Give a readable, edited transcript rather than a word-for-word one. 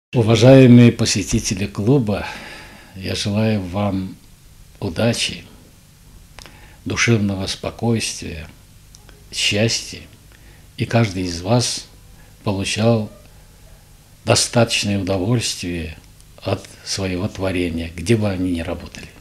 Уважаемые посетители клуба, я желаю вам удачи, душевного спокойствия, счастья, и каждый из вас получал достаточное удовольствие от своего творения, где бы они ни работали.